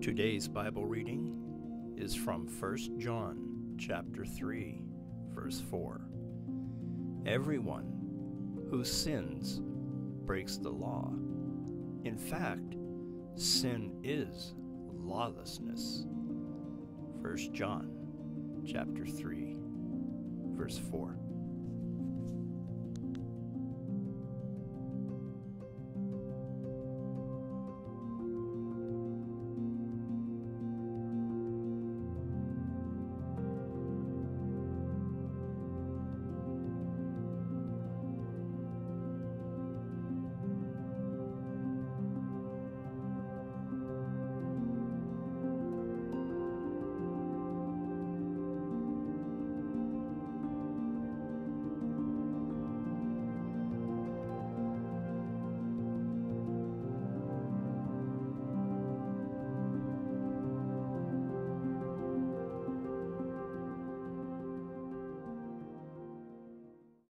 Today's Bible reading is from 1 John chapter 3, verse 4. Everyone who sins breaks the law. In fact, sin is lawlessness. 1 John chapter 3, verse 4.